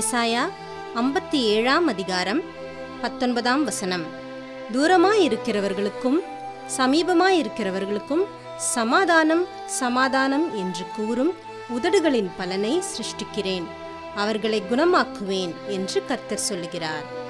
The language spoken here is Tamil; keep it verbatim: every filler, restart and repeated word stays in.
ஏசாயா ஐம்பத்தி ஏழாம் அதிகாரம் பத்தொன்பதாம் வசனம். தூரமாயிருக்கிறவர்களுக்கும் சமீபமாயிருக்கிறவர்களுக்கும் சமாதானம் சமாதானம் என்று கூறும் உதடுகளின் பலனை சிருஷ்டிக்கிறேன், அவர்களை குணமாக்குவேன் என்று கர்த்தர் சொல்லுகிறார்.